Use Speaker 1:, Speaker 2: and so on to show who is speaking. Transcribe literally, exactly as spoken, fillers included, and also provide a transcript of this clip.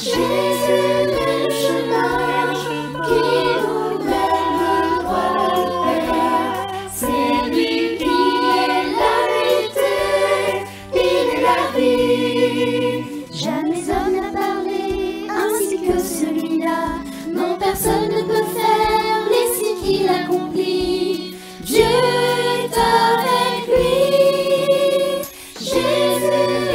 Speaker 1: Jésus est le chemin qui nous mène droit vers le Père. C'est lui qui est la vérité, il est la vie. Jamais homme n'a parlé ainsi que celui-là. Non, personne ne peut faire les signes qu'il accomplit. Dieu est avec lui. Jésus